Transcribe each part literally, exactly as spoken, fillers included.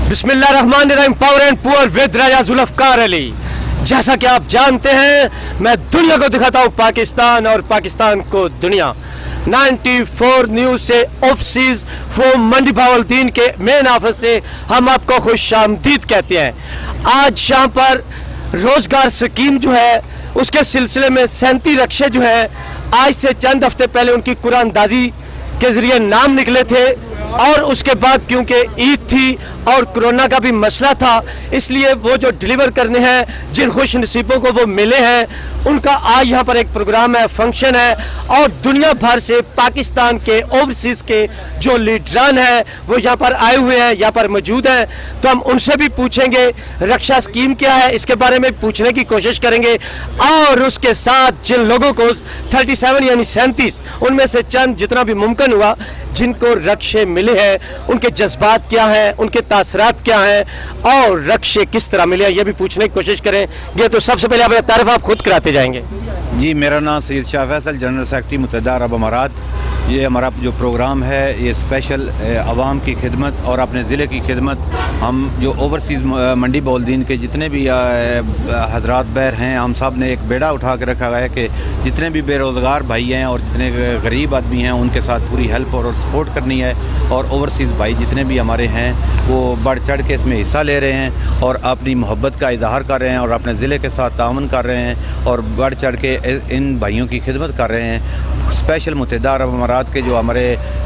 बिस्मिल्लाहिर्रहमानिर्रहीम। Power and poor with Raja Zulfikar Ali. जैसा कि आप जानते हैं, मैं दुनिया को दिखाता हूँ पाकिस्तान और पाकिस्तान को दुनिया। चौरानवे न्यूज़ से ओवरसीज फ्रॉम मंडी बहाउद्दीन के मेन ऑफिस से हम आपको खुशामदीद कहते हैं। आज शाम पर रोजगार स्कीम जो है उसके सिलसिले में सैंतीस रक्षे जो है आज से चंद हफ्ते पहले उनकी कुरानदाजी के जरिए नाम निकले थे और उसके बाद क्योंकि ईद थी और कोरोना का भी मसला था, इसलिए वो जो डिलीवर करने हैं जिन खुश नसीबों को वो मिले हैं उनका आज यहाँ पर एक प्रोग्राम है, फंक्शन है और दुनिया भर से पाकिस्तान के ओवरसीज़ के जो लीडरान हैं वो यहाँ पर आए हुए हैं, यहाँ पर मौजूद हैं। तो हम उनसे भी पूछेंगे रक्षा स्कीम क्या है, इसके बारे में पूछने की कोशिश करेंगे और उसके साथ जिन लोगों को सैंतीस यानी सैंतीस उनमें से चंद जितना भी मुमकिन हुआ जिनको रक्षे मिले हैं उनके जज्बात क्या हैं, उनके तासरात क्या हैं और रक्षे किस तरह मिले हैं, ये भी पूछने की कोशिश करेंगे। तो सबसे पहले अपना तारीफ आप खुद कराते जाएंगे। जी, मेरा नाम सैयद शाह फैसल, जनरल सेक्रेटरी मुत्तहिदा अरब अमारात। ये हमारा जो प्रोग्राम है ये स्पेशल आवाम की खिदमत और अपने ज़िले की खिदमत। हम जो ओवरसीज़ मंडी बहाउद्दीन के जितने भी हजरात बैर हैं, हम सब ने एक बेड़ा उठा के रखा है कि जितने भी बेरोज़गार भाई हैं और जितने गरीब आदमी हैं उनके साथ पूरी हेल्प और सपोर्ट करनी है। और ओवरसीज़ भाई जितने भी हमारे हैं वो बढ़ चढ़ के इसमें हिस्सा ले रहे हैं और अपनी मोहब्बत का इजहार कर रहे हैं और अपने ज़िले के साथ ताउन कर रहे हैं और बढ़ चढ़ के इन भाइयों की खिदमत कर रहे हैं। स्पेशल मुत्तहिदा अरब अमारात के जो हमारे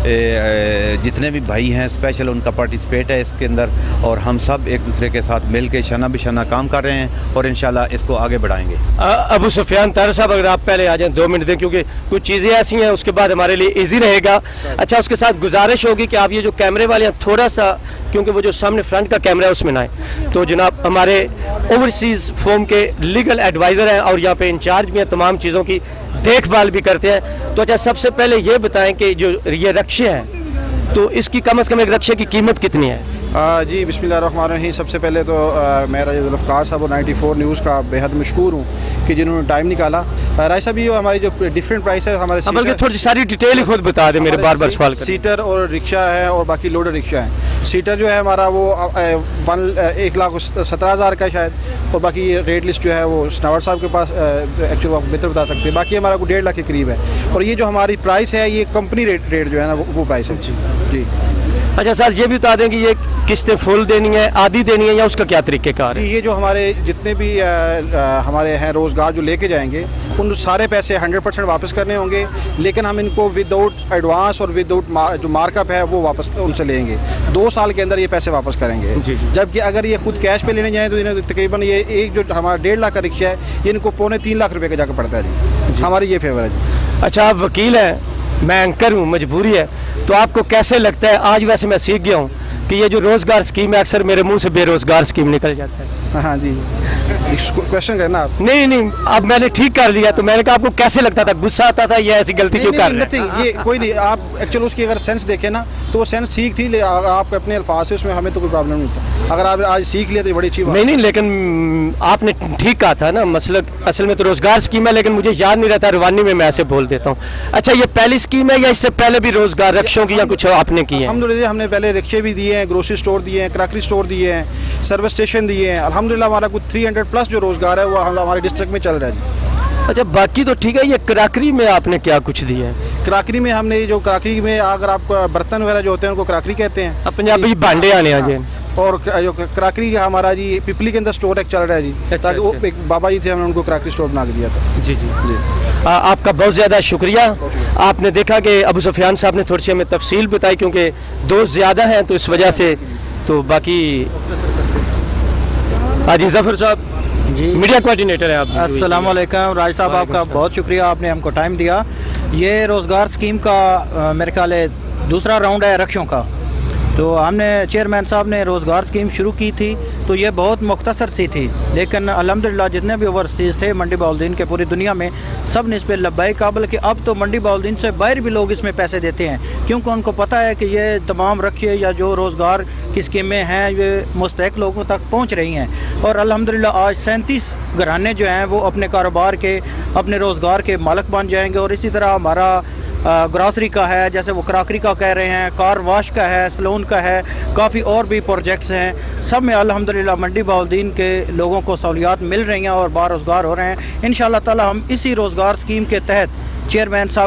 जितने भी भाई हैं स्पेशल उनका पार्टिसिपेट है इसके अंदर और हम सब एक दूसरे के साथ मिल के शना बिशाना काम कर रहे हैं और इंशाल्लाह इसको आगे बढ़ाएंगे। अबू सुफियान तार साहब, अगर आप पहले आ जाएं दो मिनट दें क्योंकि कुछ चीज़ें ऐसी हैं उसके बाद हमारे लिए ईजी रहेगा। अच्छा, उसके साथ गुजारिश होगी कि आप ये जो कैमरे वाले हैं थोड़ा सा, क्योंकि वो जो सामने फ्रंट का कैमरा है उसमें ना आए। तो जनाब हमारे ओवरसीज़ फोम के लीगल एडवाइज़र हैं और यहाँ पे इंचार्ज भी हैं, तमाम चीज़ों की देखभाल भी करते हैं। तो अच्छा, सबसे पहले ये बताएं कि जो ये रक्षे हैं तो इसकी कम से कम एक रक्षे की कीमत कितनी है? आ, जी बिस्मिल्लाहिर्रहमानिर्रहीम। सबसे पहले तो आ, मैं राजा जुल्फकार साहब और चौरानवे न्यूज़ का बेहद मशकूर हूँ कि जिन्होंने टाइम निकाला। राय साहब, ये हमारी जो डिफरेंट प्राइस है हमारे बल्कि थोड़ी सारी डिटेल ही खुद बता दें, मेरे बार बार सवाल। सीटर और रिक्शा है और बाकी लोडर रिक्शा है। सीटर जो है हमारा वो वन एक लाख सत्रह हज़ार का शायद, और बाकी रेट लिस्ट जो है वो सनावर साहब के पास एक्चुअली आप बेहतर बता सकते हैं। बाकी हमारा को डेढ़ लाख के करीब है और ये जो हमारी प्राइस है ये कंपनी रेट रेट जो है ना वो, वो प्राइस है। जी अच्छा सर, ये भी बता दें कि ये किस्तें फुल देनी है, आधी देनी है या उसका क्या तरीक़ेकार है? जी, ये जो हमारे जितने भी आ, आ, हमारे हैं रोज़गार जो लेके जाएंगे उन सारे पैसे हंड्रेड परसेंट वापस करने होंगे, लेकिन हम इनको विदाउट एडवांस और विदाउट मार, जो मार्कअप है वो वापस उनसे लेंगे। दो साल के अंदर ये पैसे वापस करेंगे। जबकि अगर ये खुद कैश पे लेने जाएँ तो इन्हें तकरीबन ये एक जो हमारा डेढ़ लाख का रिक्शा है ये इनको पौने तीन लाख रुपये का जाकर पड़ता है। जी, हमारी ये फेवर है जी। अच्छा, आप वकील हैं, मैं एंकर हूँ, मजबूरी है, तो आपको कैसे लगता है? आज वैसे मैं सीख गया हूँ कि ये जो रोज़गार स्कीम है अक्सर मेरे मुंह से बेरोज़गार स्कीम निकल जाता है। हाँ जी, क्वेश्चन करना आप। नहीं नहीं, अब मैंने ठीक कर लिया। तो मैंने कहा आपको कैसे लगता था, गुस्सा आता था, ये ऐसी गलती क्यों कर रहे हैं? ये कोई नहीं, आप एक्चुअली उसकी अगर सेंस देखें ना तो वो सेंस ठीक थी, आप अपने अल्फाज से उसमें हमें तो कोई प्रॉब्लम नहीं था। अगर आप आज सीख लिया तो बड़ी अच्छी बात। नहीं नहीं, लेकिन आपने ठीक कहा था ना, मसला असल में तो रोज़गार स्कीम है, लेकिन मुझे याद नहीं रहता, रवानी में मैं ऐसे बोल देता हूँ। अच्छा, ये पहली स्कीम है या इससे पहले भी रोज़गार रक्षों की या कुछ आपने की है? अल्हम्दुलिल्लाह हमने पहले रिक्शे भी दिए हैं, ग्रोसरी स्टोर दिए हैं, क्रॉकरी स्टोर दिए हैं, सर्विस स्टेशन दिए हैं। अल्हम्दुलिल्लाह हमारा कुछ तीन सौ प्लस जो रोज़गार है वो हमारे डिस्ट्रिक्ट में चल रहा है जी। अच्छा, बाकी तो ठीक है, ये क्रॉकरी में आपने क्या कुछ दिया है? क्रॉकरी में हमने जो क्रॉकरी में अगर आपको बर्तन वगैरह जो होते हैं उनको क्रॉकरी कहते हैं, पंजाबी भांडे आने आ जाए। और जो क्रॉकरी का हमारा जी पिपली के अंदर स्टोर एक चल रहा है जी। अच्छा, ताकि वो एक बाबा जी थे, हमने उनको क्रॉकरी स्टोर बना के दिया था। जी जी जी, आ, आपका बहुत ज़्यादा शुक्रिया। आपने देखा कि अबू सुफियान साहब ने थोड़ी सी हमें तफसील बताई क्योंकि दोस्त ज़्यादा हैं तो इस वजह से। तो बाकी हाजी जफ़र साहब जी, मीडिया कोऑर्डिनेटर हैं आप। अस्सलाम वालेकुम राज साहब, आपका बहुत शुक्रिया, आपने हमको टाइम दिया। ये रोज़गार स्कीम का आ, मेरे ख्याल है दूसरा राउंड है रक्षों का। तो हमने चेयरमैन साहब ने रोज़गार स्कीम शुरू की थी तो ये बहुत मुख्तसर सी थी, लेकिन अल्हम्दुलिल्लाह जितने भी ओवरसीज़ थे मंडी बहाउद्दीन के पूरी दुनिया में सब ने इस पर लब्बाई कहा। बल्कि अब तो मंडी बहाउद्दीन से बाहर भी लोग इसमें पैसे देते हैं क्योंकि उनको पता है कि ये तमाम रखे या जो रोज़गार की स्कीमें हैं ये मुस्तहिक लोगों तक पहुँच रही हैं। और अल्हम्दुलिल्लाह आज सैंतीस घराने जो हैं वो अपने कारोबार के, अपने रोज़गार के मालिक बन जाएंगे। और इसी तरह हमारा ग्रॉसरी का है, जैसे वो क्रॉकरी का कह रहे हैं, कार वॉश का है, सलून का है, काफ़ी और भी प्रोजेक्ट्स हैं। सब में अल्हम्दुलिल्लाह मंडी बहाउद्दीन के लोगों को सहूलियात मिल रही हैं और बारोज़गार हो रहे हैं। इंशाअल्लाह ताला हम इसी रोज़गार स्कीम के तहत चेयरमैन साहब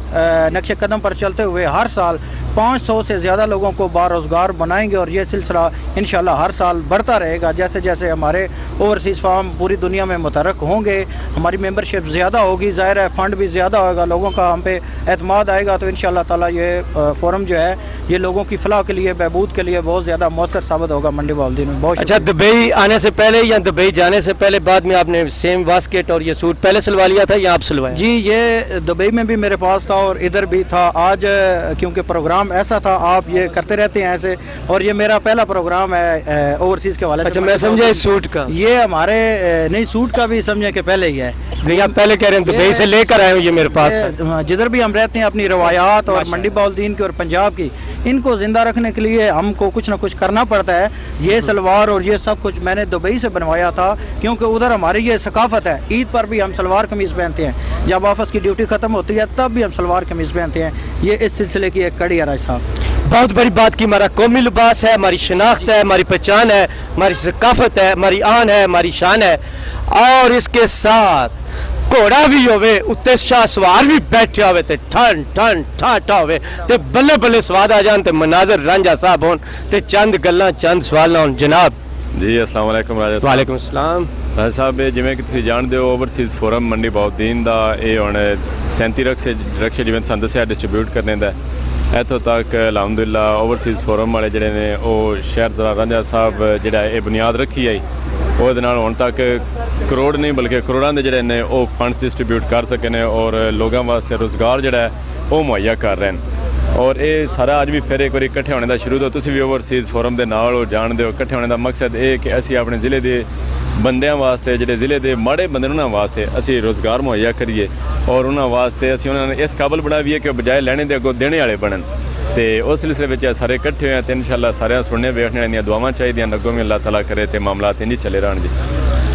के नक्शे कदम पर चलते हुए हर साल पाँच सौ से ज़्यादा लोगों को बारोज़गार बनाएंगे और ये सिलसिला इंशाल्लाह हर साल बढ़ता रहेगा। जैसे जैसे हमारे ओवरसीज़ फार्म पूरी दुनिया में मुतरक होंगे, हमारी मेंबरशिप ज़्यादा होगी, ज़ाहिर है फ़ंड भी ज़्यादा होगा, लोगों का हम पे एतमाद आएगा, तो इंशाल्लाह ताला ये फोरम जो है ये लोगों की फलाह के लिए, बहबूद के लिए बहुत ज़्यादा मौसर साबित होगा मंडी बहाउद्दीन में। बहुत अच्छा, दुबई आने से पहले या दुबई जाने से पहले बाद में आपने सेम वास्केट और ये सूट पहले सिलवा लिया था या आप सिलवाए? जी, ये दुबई में भी मेरे पास था और इधर भी था। आज क्योंकि प्रोग्राम ऐसा था, आप ये करते रहते हैं ऐसे, और ये मेरा पहला प्रोग्राम है ओवरसीज़ के वाले। अच्छा, मैं समझा इस सूट का, ये हमारे नहीं नहीं सूट का भी समझे कि पहले ही है। नहीं, आप पहले कह रहे हैं दुबई से लेकर आए हो, ये मेरे पास था। जिधर भी हम रहते हैं अपनी रवायात और मंडी बहाउद्दीन की और पंजाब की, इनको ज़िंदा रखने के लिए हमको कुछ ना कुछ करना पड़ता है। ये सलवार और ये सब कुछ मैंने दुबई से बनवाया था, क्योंकि उधर हमारी ये सकाफ़त है। ईद पर भी हम सलवार कमीज़ पहनते हैं, जब ऑफिस की ड्यूटी ख़त्म होती है तब भी हम सलवार कमीज़ पहनते हैं। ये इस सिलसिले की एक कड़ी है राज साहब। बहुत बड़ी बात की, हमारा कौमी लिबास है, हमारी शनाख्त है, हमारी पहचान है, हमारी सकाफत है, हमारी आन है, हमारी शान है। और इसके साथ घोड़ा भी होवे, उत्ते शाह सवार भी बैठे होवे, ते ठन ठन ठाठा होवे, ते बल्ले बल्ले स्वाद आ जान, ते मनाजर रांझा साहब होन, ते चंद गल्लां चंद सवाल होन। जनाब जी, अस्सलाम वालेकुम राजा साहब। वालेकुम अस्सलाम राजा साहब, जिवें कि तुसीं जाणदे हो, ओवरसीज़ फोरम मंडी बहाउद्दीन दा ये हुण सैंती रक्शे रक्शे जिवें तुहां दस्सिआ डिस्ट्रीब्यूट करने दा इत्थों तक अलहमदुलिल्लाह ओवरसीज़ फोरम वाले जिहड़े ने ओह शहर रांझा साहब जिहड़ा ये बुनियाद रखी आई, ਉਹਦੇ ਨਾਲ ਹੁਣ तक करोड़ नहीं बल्कि करोड़ों के जोड़े ने वो फंड्स डिस्ट्रीब्यूट कर सके ने और लोगों वास्ते रोज़गार जोड़ा है वो मुहैया कर रहे हैं। और ये सारा अज भी फिर एक बार इकट्ठे होने का शुरू तो तुसीं भी ओवरसीज़ फोरम के नाल हो जानते हो। इकट्ठे होने का मकसद ये कि असी अपने ज़िले के बंदियां वास्ते जिहड़े ज़िले के माड़े बंदे उन्होंने वास्ते असी रोज़गार मुहैया करिए और उन्होंने वास्ते असी उन्होंने इस काबल बनाइए कि बजाय लैने के अगों देने वाले बनन। तो उस सिलसिले में सारे इकट्ठे हुए हैं तो इंशाअल्लाह सारे सुनने वेखने दी दुआवां चाहिए, अगों भी अल्लाह ताला करे तो मामलात इंज चले रहन जी।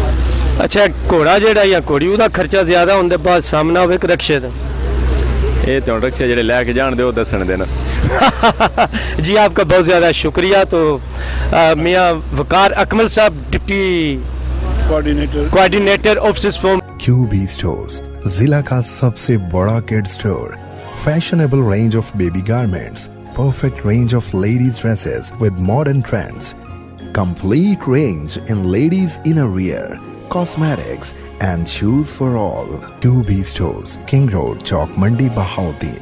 अच्छा, घोड़ा जेड़ा या घोड़ी उहदा खर्चा ज़्यादा होने के बाद सामना होवे रक्शे दा, ये तो रक्शे जेडे लैके जान दे दसन देना। जी, आपका बहुत ज़्यादा शुक्रिया। तो मियाँ वकार अकमल साहब, deputy coordinator coordinator office from. QB stores जिला का सबसे बड़ा kid store, fashionable range of baby garments, perfect range of ladies dresses with modern trends, complete range in ladies innerwear, cosmetics and shoes for all. Q B Stores, King Road, Chowk, Mandi, Bahauddin.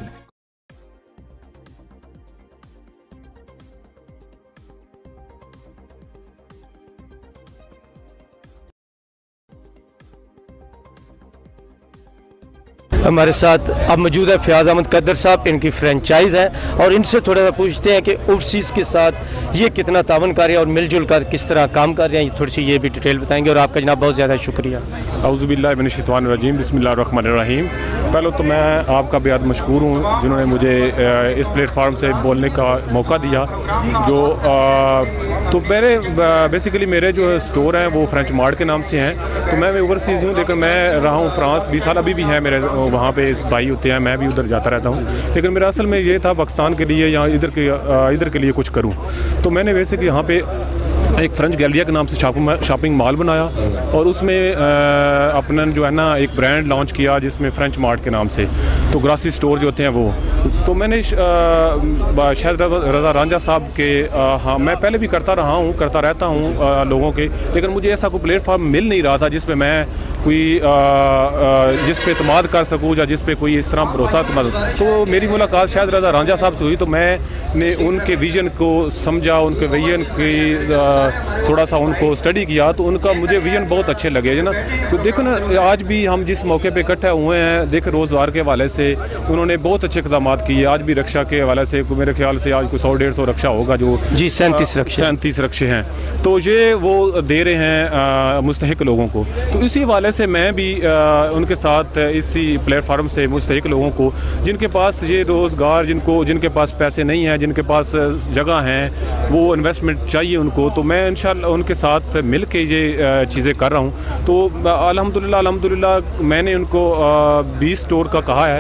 हमारे साथ अब मौजूद है फयाज अहमद कदर साहब, इनकी franchise है और इनसे थोड़ा सा पूछते हैं कि ओवरसीज़ के साथ ये कितना तावन कर रहे हैं और मिलजुल कर किस तरह काम कर रहे हैं, थोड़ी सी ये भी डिटेल बताएंगे। और आपका जनाब बहुत ज़्यादा शुक्रिया। औज़ुबिल्लाहि मिनश्शैतानिर्रजीम, बिस्मिल्लाहिर्रहमानिर्रहीम। पहले तो मैं आपका बेहद मशकूर हूँ जिन्होंने मुझे इस प्लेटफार्म से बोलने का मौका दिया। जो तो मेरे बेसिकली मेरे जो स्टोर हैं वो फ्रेंच मार्ट के नाम से हैं, तो मैं ओवरसीज़ हूँ, लेकिन मैं रहा हूँ फ्रांस बीस साल, अभी भी है मेरे वहाँ पे भाई होते हैं, मैं भी उधर जाता रहता हूँ। लेकिन मेरा असल में ये था पाकिस्तान के लिए या इधर के इधर के लिए कुछ करूँ, तो मैंने वैसे कि यहाँ पे एक फ्रेंच गैलरिया के नाम से शॉपिंग शॉपिंग मॉल बनाया और उसमें अपना जो है ना एक ब्रांड लॉन्च किया जिसमें फ्रेंच मार्ट के नाम से, तो ग्रॉसरी स्टोर जो होते हैं वो। तो मैंने शायद रज़ा रांझा साहब के आ, हाँ मैं पहले भी करता रहा हूँ करता रहता हूँ लोगों के, लेकिन मुझे ऐसा कोई प्लेटफार्म मिल नहीं रहा था जिस पे मैं कोई आ, आ, जिस पे इत्मीद कर सकूँ या जिस पे कोई इस तरह भरोसा। तो मेरी मुलाकात शायद रज़ा रांझा साहब से हुई, तो मैंने उनके विजन को समझा, उनके विजन की थोड़ा सा उनको स्टडी किया, तो उनका मुझे विजन बहुत अच्छे लगे है ना। तो देखो ना, आज भी हम जिस मौके पे इकट्ठे हुए हैं, देख रोज़गार के हवाले से उन्होंने बहुत अच्छे इक़दाम किए। आज भी रक्षा के हवाले से मेरे ख्याल से आज कोई सौ डेढ़ सौ रक्षा होगा जो जी सैंतीस रक्षे सैंतीस रक्षे हैं, तो ये वो दे रहे हैं मुस्तहिक लोगों को। तो इसी हवाले से मैं भी आ, उनके साथ इसी प्लेटफार्म से मुस्तहिक लोगों को जिनके पास ये रोज़गार, जिनको जिनके पास पैसे नहीं हैं, जिनके पास जगह हैं, वो इन्वेस्टमेंट चाहिए उनको, तो मैं इंशाल्लाह उनके साथ मिल के ये चीज़ें कर रहा हूँ। तो अल्हम्दुलिल्लाह अल्हम्दुलिल्लाह मैंने उनको बीस स्टोर का कहा है,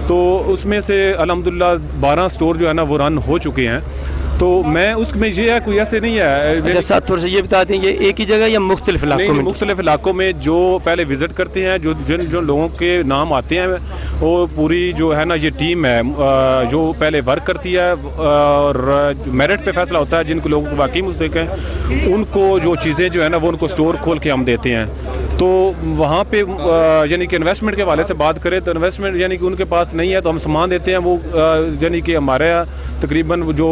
तो उसमें से अल्हम्दुलिल्लाह बारह स्टोर जो है ना वो रन हो चुके हैं। तो मैं उसमें ये है कोई ऐसे नहीं है। अच्छा साथ थोड़ा सा ये बता दें, ये एक ही जगह या मुख्तलिफ इलाकों में? मुख्तलिफ इलाकों में जो पहले विज़िट करते हैं, जो जिन जो लोगों के नाम आते हैं, वो पूरी जो है ना ये टीम है जो पहले वर्क करती है और मेरिट पे फैसला होता है। जिनको लोगों को वाकई मुस्तहिक हैं उनको जो चीज़ें जो है ना वो उनको स्टोर खोल के हम देते हैं। तो वहाँ पे यानी कि इन्वेस्टमेंट के हवाले से बात करें तो इन्वेस्टमेंट यानी कि उनके पास नहीं है तो हम सामान देते हैं। वो यानी कि हमारे तकरीबन जो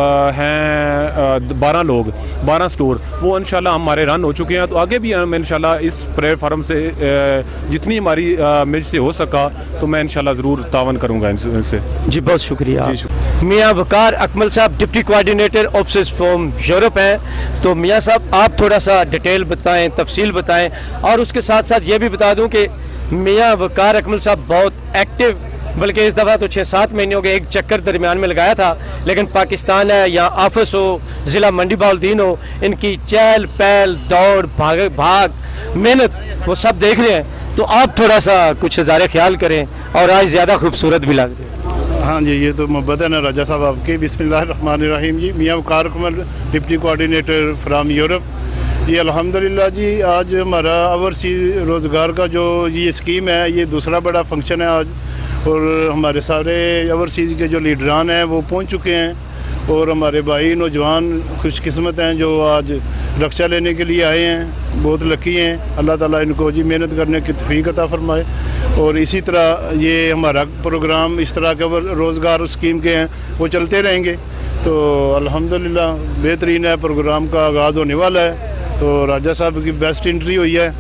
हैं बारह लोग बारह स्टोर वो इंशाल्लाह हमारे रन हो चुके हैं। तो आगे भी हम इंशाल्लाह इस प्लेटफार्म से जितनी हमारी मुझ से हो सका तो मैं इंशाल्लाह ज़रूर तावन करूँगा इनसे। जी बहुत शुक्रिया। मियाँ वकार अकमल साहब deputy coordinator office from Europe हैं। तो मियाँ साहब आप थोड़ा सा डिटेल बताएं, तफसील बताएं, और उसके साथ साथ ये भी बता दूं कि मियाँ वकार अकमल साहब बहुत एक्टिव, बल्कि इस दफ़ा तो छः सात महीने हो गए, एक चक्कर दरमियान में लगाया था, लेकिन पाकिस्तान है या ऑफिस हो, ज़िला मंडी बहाउद्दीन हो, इनकी चहल पहल दौड़ भाग भाग मेहनत वो सब देख रहे हैं। तो आप थोड़ा सा कुछ हज़ारे ख्याल करें और आज ज़्यादा खूबसूरत भी लग रहे हैं। हाँ जी, ये तो मोहब्बत है ना राजा साहब आपके। बिस्मिल्लाहिर्रहमानिर्रहीम जी। मियाँ Waqar Akmal deputy coordinator from Europe. ये अल्हम्दुलिल्लाह जी आज हमारा ओवरसीज़ रोज़गार का जो ये स्कीम है ये दूसरा बड़ा फंक्शन है आज, और हमारे सारे ओवरसीज़ के जो लीडरान हैं वो पहुंच चुके हैं, और हमारे भाई नौजवान खुशकिस्मत हैं जो आज रक्षा लेने के लिए आए हैं, बहुत लकी हैं। अल्लाह ताला इनको जी मेहनत करने की तौफीक अता फरमाए। और इसी तरह ये हमारा प्रोग्राम इस तरह के रोज़गार स्कीम के हैं वो चलते रहेंगे। तो अल्हम्दुलिल्लाह बेहतरीन है, प्रोग्राम का आगाज़ होने वाला है। तो राजा साहब की बेस्ट एंट्री हुई है।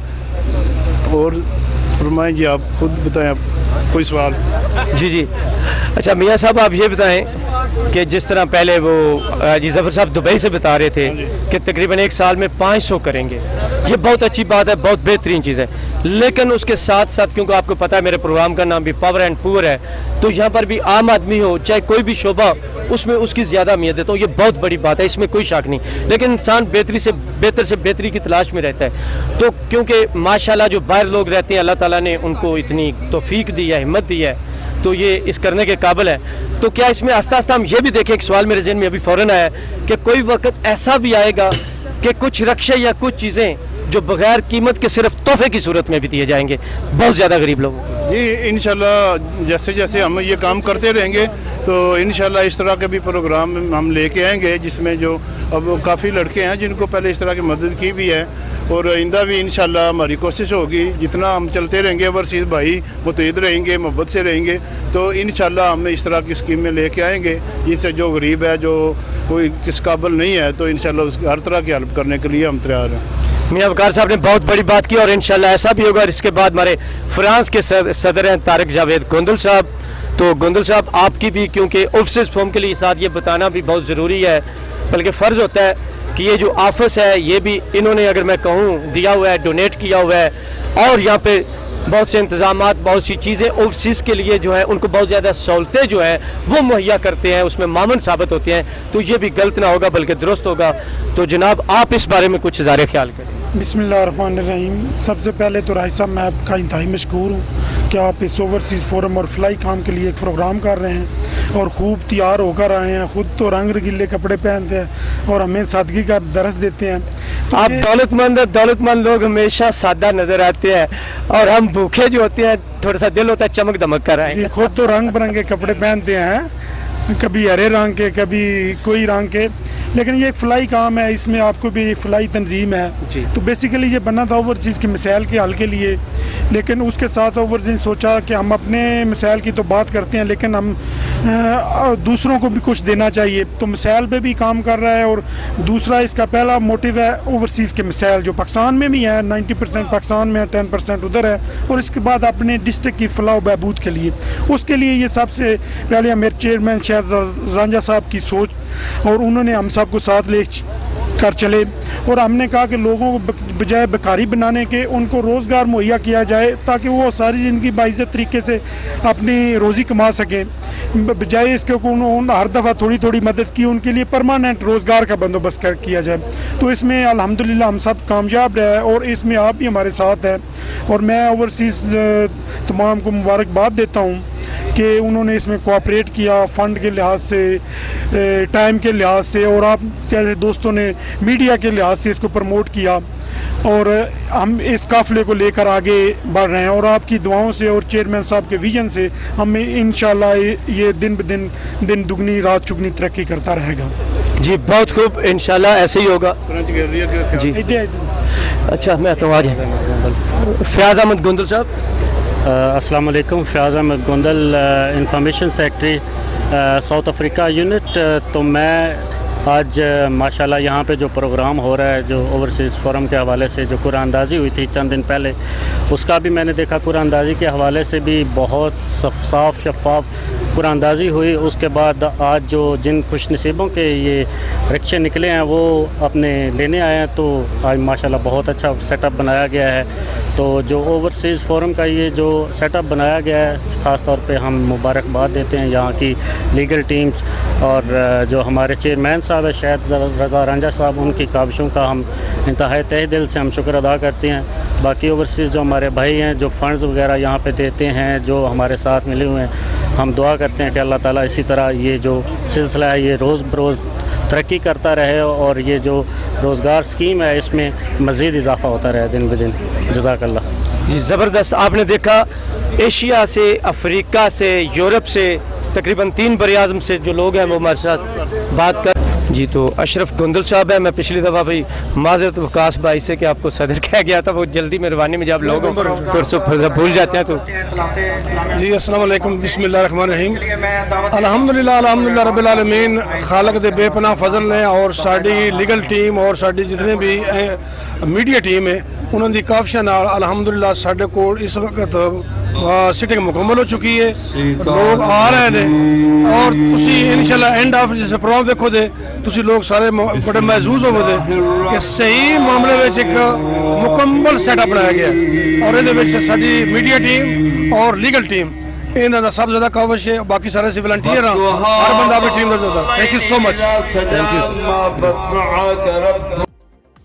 और फरमाएं जी, आप खुद बताएं, आप कोई सवाल? जी जी अच्छा मियाँ साहब आप ये बताएं कि जिस तरह पहले वो जी ज़फ़र साहब दुबई से बता रहे थे कि तकरीबन एक साल में पाँच सौ करेंगे, ये बहुत अच्छी बात है, बहुत बेहतरीन चीज़ है। लेकिन उसके साथ साथ क्योंकि आपको पता है मेरे प्रोग्राम का नाम भी पावर एंड पुअर है, तो यहाँ पर भी आम आदमी हो चाहे कोई भी शोबा उसमें उसकी ज़्यादा अहमियत देता हूँ, ये बहुत बड़ी बात है, इसमें कोई शक नहीं। लेकिन इंसान बेहतरी से बेहतर से बेहतरी की तलाश में रहता है। तो क्योंकि माशाल्लाह जो बाहर लोग रहते हैं अल्लाह ताला ने उनको इतनी तौफीक दी है, हिम्मत दी है, तो ये इस करने के काबिल है। तो क्या इसमें आस्ता आस्ता हम ये भी देखें, एक सवाल मेरे ज़हन में अभी फ़ौरन आया कि कोई वक्त ऐसा भी आएगा कि कुछ रक्षा या कुछ चीज़ें जो बगैर कीमत के सिर्फ तोहफे की सूरत में भी दिए जाएंगे बहुत ज़्यादा गरीब लोगों को? जी इंशाल्लाह जैसे जैसे हम ये काम करते रहेंगे तो इंशाल्लाह इस तरह के भी प्रोग्राम हम लेके आएंगे, जिसमें जो अब काफ़ी लड़के हैं जिनको पहले इस तरह की मदद की भी है, और आइंदा भी इंशाल्लाह हमारी कोशिश होगी जितना हम चलते रहेंगे, ओवरसीज़ भाई मुतहद रहेंगे, मोहब्बत से रहेंगे, तो इंशाल्लाह हम इस तरह की स्कीमें लेके आएंगे जिससे जो गरीब है, जो कोई किस काबिल नहीं है, तो इंशाल्लाह उसकी हर तरह की हेल्प करने के लिए हम तैयार हैं। मियाँ वकार साहब ने बहुत बड़ी बात की और इंशाल्लाह ऐसा भी होगा। और इसके बाद हमारे फ्रांस के सदर हैं तारिक जावेद गोंदल साहब। तो गोंदल साहब आपकी भी क्योंकि ऑफिस फॉर्म के लिए साथ ये बताना भी बहुत ज़रूरी है, बल्कि फ़र्ज़ होता है कि ये जो ऑफिस है ये भी इन्होंने अगर मैं कहूँ दिया हुआ है, डोनेट किया हुआ है, और यहाँ पे बहुत से इंतज़ामात, बहुत सी चीज़ें ओवरसीज़ के लिए जो है उनको बहुत ज़्यादा सहूलतें जो है वो मुहैया करते हैं, उसमें मामन साबित होते हैं। तो ये भी गलत ना होगा बल्कि दुरुस्त होगा। तो जनाब आप इस बारे में कुछ ज़ारे ख्याल करें। बिस्मिल्लाहिर्रहमानिर्रहीम। सबसे पहले तो राय साहब मैं आपका इंतहाई मशकूर हूँ कि आप इस ओवरसीज़ फोरम और फ्लाई काम के लिए एक प्रोग्राम कर रहे हैं और ख़ूब तैयार होकर आए हैं। ख़ुद तो रंग रंगीले कपड़े पहनते हैं और हमें सादगी का दर्स देते हैं। तो आप दौलतमंद दौलतमंद लोग हमेशा सादा नज़र आते हैं और हम भूखे जो होते हैं थोड़ा सा दिल होता है चमक दमक कर आए। खुद तो रंग बिरंगे कपड़े पहनते हैं, कभी हरे रंग के कभी कोई रंग के, लेकिन ये एक फ़्लाई काम है, इसमें आपको भी एक फ़्लाई तंजीम है जी। तो बेसिकली ये बना था ओवरसीज़ के मसाइल के हल के लिए, लेकिन उसके साथ ओवरसीज़ सोचा कि हम अपने मसाइल की तो बात करते हैं लेकिन हम आ, दूसरों को भी कुछ देना चाहिए, तो मसाइल पे भी काम कर रहा है। और दूसरा इसका पहला मोटिव है ओवरसीज़ के मसाइल जो पाकिस्तान में भी है, नाइन्टी परसेंट पाकिस्तान में है, टेन परसेंट उधर है, और इसके बाद अपने डिस्ट्रिक्ट की फलाह बहबूद के लिए, उसके लिए ये सबसे पहले मेरे चेयरमैन शाहज़ रांझा साहब की सोच, और उन्होंने हम सब को साथ ले कर चले, और हमने कहा कि लोगों को बजाय बेकारी बनाने के उनको रोज़गार मुहैया किया जाए ताकि वो सारी ज़िंदगी बाइज़्ज़त तरीके से अपनी रोज़ी कमा सकें, बजाय इसके उन्होंने हर दफ़ा थोड़ी थोड़ी मदद की, उनके लिए परमानेंट रोज़गार का बंदोबस्त कर किया जाए। तो इसमें अल्हम्दुलिल्लाह हम सब कामयाब रहे और इसमें आप भी हमारे साथ हैं, और मैं ओवरसीज़ तमाम को मुबारकबाद देता हूँ कि उन्होंने इसमें कोऑपरेट किया फ़ंड के लिहाज से, टाइम के लिहाज से, और आप जैसे दोस्तों ने मीडिया के लिहाज से इसको प्रमोट किया, और हम इस काफ़िले को लेकर आगे बढ़ रहे हैं। और आपकी दुआओं से और चेयरमैन साहब के विजन से हमें इंशाल्लाह ये दिन ब दिन दिन दुगनी रात चुगनी तरक्की करता रहेगा। जी बहुत खूब, इंशाल्लाह ऐसे ही होगा जी। अच्छा मैं तो आज फयाज़ अहमद गोंदल साहब। अस्सलाम वालेकुम, Fayaz Ahmed Gondal, information secretary South Africa unit. तो मैं आज माशाल्लाह यहाँ पे जो प्रोग्राम हो रहा है, जो ओवरसीज़ फोरम के हवाले से जो कुरानंदाज़ी हुई थी चंद दिन पहले, उसका भी मैंने देखा। कुरानंदाज़ी के हवाले से भी बहुत साफ शफाफ कुरानंदाज़ी हुई। उसके बाद आज जो जिन खुश नसीबों के ये रिक्शे निकले हैं वो अपने लेने आए हैं, तो आज माशाल्लाह बहुत अच्छा सेटअप बनाया गया है। तो जो ओवरसीज़ फोरम का ये जो सेटअप बनाया गया है, ख़ास तौर पे हम मुबारकबाद देते हैं यहाँ की लीगल टीम्स और जो हमारे चेयरमैन साहब है शायद रज़ा रांझा साहब, उनकी काविशों का हम इंतहाई तहे दिल से हम शुक्र अदा करते हैं। बाकी ओवरसीज़ जो हमारे भाई हैं जो फ़ंड्स वगैरह यहाँ पे देते हैं, जो हमारे साथ मिले हुए हैं, हम दुआ करते हैं कि अल्लाह ताला इसी तरह ये जो सिलसिला है ये रोज़ बरोज़ तरक्की करता रहे और ये जो रोज़गार स्कीम है इसमें मज़ीद इजाफ़ा होता रहे दिन ब दिन। जज़ाकल्लाह जी। ज़बरदस्त। आपने देखा एशिया से, अफ्रीका से, यूरोप से, तकरीबन तीन बरआज़म से जो लोग हैं वो हमारे साथ बात कर जी। तो अशरफ गोंदल साहब है। मैं पिछली दफ़ा भाई माजरत वकास भाई से कि आपको सदर कह गया था, वो जल्दी मेहरबानी में जब लोग तो भूल जाते हैं तो जी। अस्सलाम वालेकुम, बिस्मिल्लाह रहमान रहीम। अल्हम्दुलिल्लाह अल्हम्दुलिल्लाह रब्बिल आलमीन, खालक दे बेपनाह फजल ने और साडी लीगल टीम और साडी जितने भी मीडिया टीम है उन्होंने दी काफिशा नाल अल्हम्दुलिल्लाह साडे कोल इस वक्त सिटिंग मुकम्मल हो चुकी है, लोग आ रहे हैं और तुसी इंशाल्लाह एंड ऑफ जिस प्रोग्राम देखो दे तुसी लोग सारे बड़े महसूस होवोगे कि सही मामले में एक मुकम्मल सेटअप बनाया गया और ये साडी मीडिया टीम और लीगल टीम इन्हों का सब ज़्यादा काविश है। बाकी सारे से वलंटियर हैं, हर बंदा अपनी टीम का। Thank you so much. Thank you.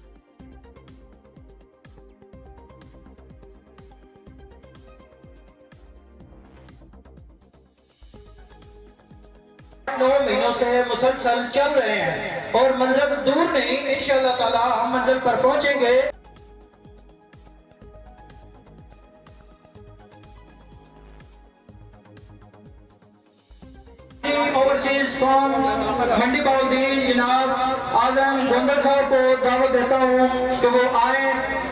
नौ महीनों से मुसलसल चल रहे हैं और मंजिल दूर नहीं, इंशाअल्लाह ताला हम मंजिल पर पहुंचेंगे। ओवरसीज फॉर्म मंडी बाउद्दीन जनाब आजम गोंदल साहब को दावत देता हूं कि वो आए।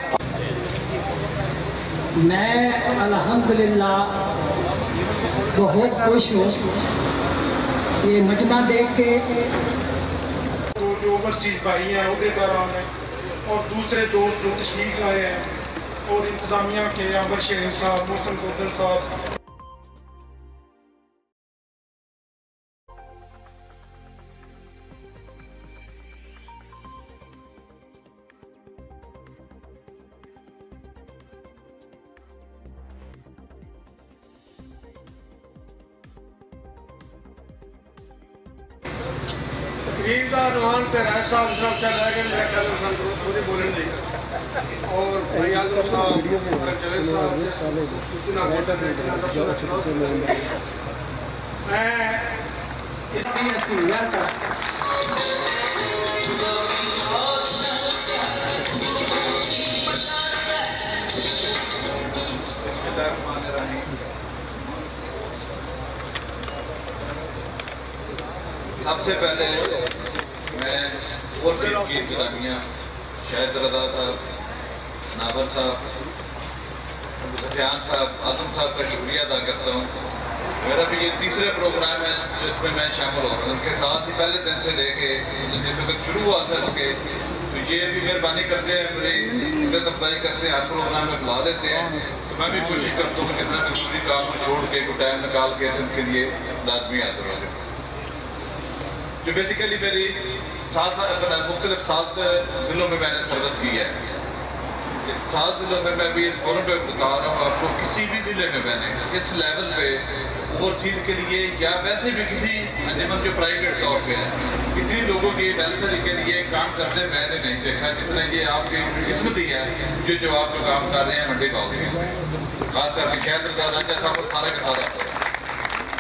मैं अल्हम्दुलिल्लाह बहुत खुश हूँ ये मजमा देख के। तो जो ओवरसीज भाई हैं अहदेदारान हैं और दूसरे दोस्त जो तशरीफ लाए हैं और इंतज़ामिया के आबर शरीफ साहब, मोहसिन गोदल साहब, और भाई आजम साहब और जवेद साहब सूचना बोर्ड सबसे पहले मैं ओवरसीज की इंतजामिया शाहिद रजा साहब, सनावर साहब, सफियान साहब, आदम साहब का शुक्रिया अदा करता हूँ। मेरा भी ये तीसरे प्रोग्राम है जिसमें मैं शामिल हो रहा हूँ। उनके साथ ही पहले दिन से लेके जिस वक्त शुरू हुआ था उसके, तो ये भी मेहरबानी करते हैं, मेरी इज्जत अफजाई करते हैं, हर प्रोग्राम में बुला लेते हैं। तो मैं भी कोशिश करता हूँ कितना भी जरूरी काम को छोड़ के कोई टाइम निकाल के उनके लिए लाजमी हाजिर हो जाए। जो बेसिकली मेरी सात मुख्तलिफ सात ज़िलों में मैंने सर्विस की है। इस सात ज़िलों में मैं भी इस फोरम पे बता रहा हूँ आपको, किसी भी ज़िले में मैंने इस लेवल पे ओवरसीज के लिए या वैसे भी किसी अंजुमन जो प्राइवेट तौर पे है इतनी लोगों के वेलफेयर के लिए काम करते मैंने नहीं देखा जितना ये आपकी किस्मती है जो जो आप काम कर रहे हैं मंडी बाउद्दीन में, खास करके शायद रजा रांझा साहब और सारे के सारा।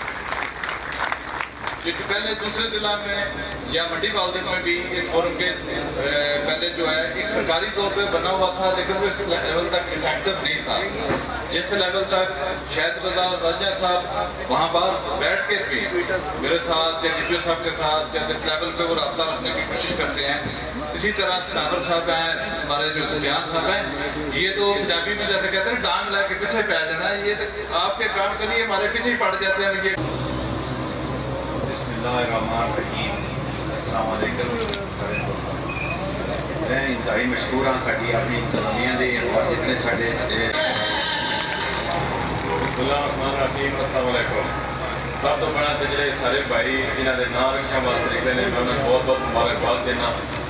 क्योंकि पहले दूसरे जिला में या मंडी बहाउद्दीन में भी इस फोरम के पहले जो है एक सरकारी तौर पे बना हुआ था, लेकिन वो इस लेवल तक इफेक्टिव नहीं था जिस लेवल तक शायद रजा राजा साहब वहाँ बाहर बैठ के भी मेरे साथ या डी साहब के साथ या जिस लेवल पे वो रब्ता रखने की कोशिश करते हैं। इसी तरह सनावर साहब हैं, हमारे जो सुफियान साहब हैं, ये तो पंजाबी में जैसे कहते हैं टांग ला के पीछे पै जाना, ये तो आपके काम के लिए हमारे पीछे ही पड़ जाते हैं। ये मैं इंतहाई मशहूर हाँ साड़ी अपनी इंतजामिया दे और जितने साढ़े बिस्मिल्लाहिर्रहमानिर्रहीम अस्सलाम वालेकुम। सब तो बड़ा तो जो सारे भाई इन्हों के नाम रक्षा वास्ते लिखते हैं, मैं उन्हें बहुत बहुत मुबारकबाद देना।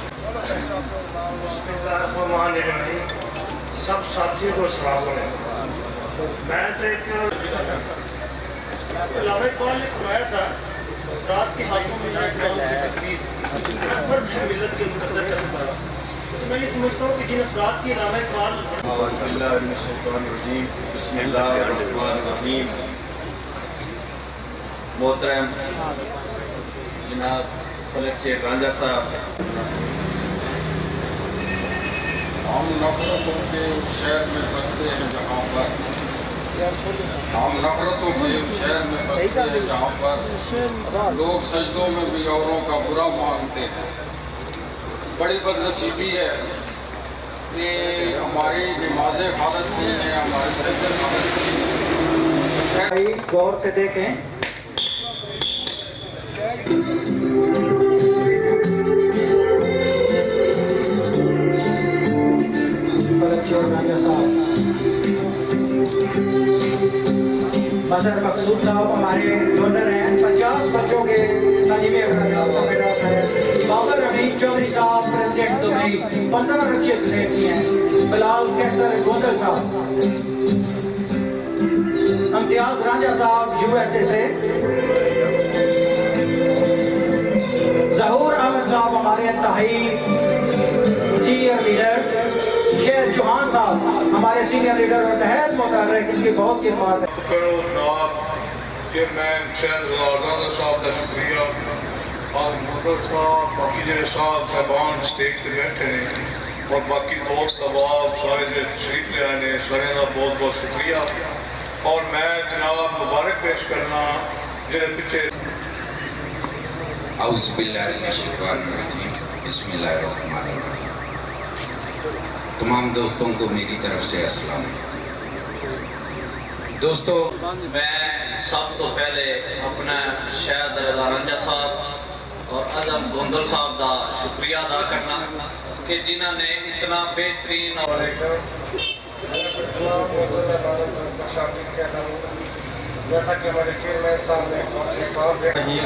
सब साथियों को सलाम है। मैं तो एक अलावा इकबाल ने फरमाया था, अफराद के हाथों में है इस्लाम की तकदीर, फर्द है मिलत के मुकद्दर का सितारा। तो मैं ये समझता हूँ कि जिन अफराद की अलावा इकबाल बिस्मिल्लाहिर्रहमानिर्रहीम मोहतरम जनाब फलक शेख रांझा साहब, हम नफरतों के उस शहर में बसते हैं जहाँ पर हम नफरतों के उस शहर में बसते हैं जहाँ पर लोग सजदों में भी औरों का बुरा मांगते हैं। बड़ी बदनसीबी है कि हमारी नमाज़ें खालस नहीं है, हमारे सजदे खालस नहीं है। गौर से देखें, मसर मकसूद साहब हमारे डोनर हैं। पचास बच्चों के तालीमी अखराजात का मेडल है। बाबर हमीद चौधरी साहब प्रेसिडेंट दुबई पंद्रह रक्षे ग्रेड किए हैं। बिलाल कैसर गोंदल साहब, इम्तियाज रांझा साहब यूएसए से, जहूर अहमद साहब हमारे इंतहाई सीनियर लीडर, शेर चौहान साहब हमारे सीनियर लीडर और तहत मुतहर्रिक, इनकी बहुत खिदमत है। चेयरमैन शहर साहब का शुक्रिया, और मोटर साहब बाकी जो साहब साहबान स्टेज पर बैठे हैं और बाकी दोस्त अहबाब सारे जो तशरीफ ले आए हैं, सारे का बहुत बहुत शुक्रिया। और मैं जनाब मुबारक पेश करना जो पीछे तमाम दोस्तों को मेरी तरफ से अस्सलाम। दोस्तों, मैं सब तो पहले अपना शायद रजा रांझा साहब और अजम गोंदल साहब का शुक्रिया अदा करना कि जिन्होंने इतना बेहतरीन और जैसा कि हमारे चेयरमैन साहब ने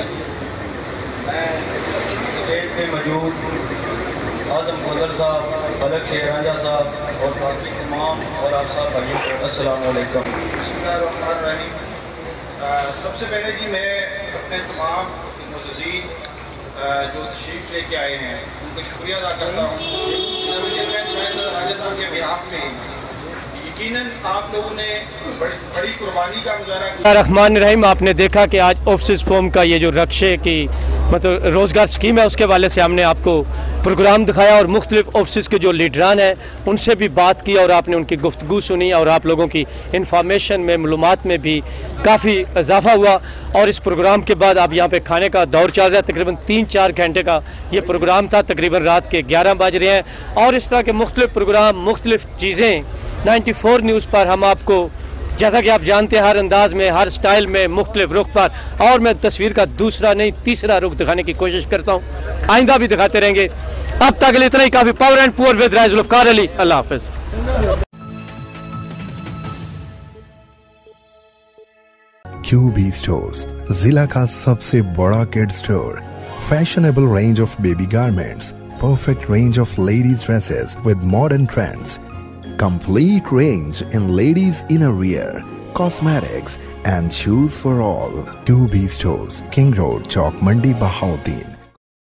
स्टेज पे मौजूद आजम गोंदल साहब, फलक शेख रांझा साहब और बाकी तमाम और आप साहब भाइयों को अस्सलाम वालेकुम। बिस्मिल्लाहिर्रहमानिर्रहीम। सबसे पहले जी मैं अपने तमाम मुअज़्ज़िज़ीन जो तशरीफ़ लेके आए हैं उनका शुक्रिया अदा करता हूँ। चेयरमैन शायद रांझा साहब के बिहाफ में यकीनन आप लोगों ने बड़ी बड़ी कुर्बानी का मुजाहरा। रहमान रहीम, आपने देखा कि आज ऑफिस फॉर्म का ये जो रक्षे की मतलब रोज़गार स्कीम है उसके वाले से हमने आपको प्रोग्राम दिखाया और मुख्तलिफ ऑफिस के जो लीडरान हैं उनसे भी बात की और आपने उनकी गुफ्तगू सुनी और आप लोगों की इंफॉर्मेशन में मालूमात में भी काफ़ी इजाफा हुआ। और इस प्रोग्राम के बाद अब यहाँ पे खाने का दौर चल रहा है। तकरीबन तीन चार घंटे का ये प्रोग्राम था, तकरीबन रात के ग्यारह बज रहे हैं। और इस तरह के मुख्तलिफ प्रोग्राम, मुख्तलिफ चीज़ें नाइन्टी फोर न्यूज़ पर हम आपको, जैसा कि आप जानते हैं, हर अंदाज में, हर स्टाइल में, मुख्तलिफ रुख पर, और मैं तस्वीर का दूसरा नहीं तीसरा रुख दिखाने की कोशिश करता हूँ, आइंदा भी दिखाते रहेंगे। अब तक के लिए इतना ही काफ़ी। Power and poor with Rai Zulfikar Ali. अल्लाह हाफ़िज़। क्यूबी स्टोर्स, जिला का सबसे बड़ा kid store. Fashionable range of baby garments, perfect range of ladies dresses with modern trends, complete range in ladies innerwear, cosmetics and shoes for all. Q B Stores, King Road, Chowk Mandi, Bahauddin.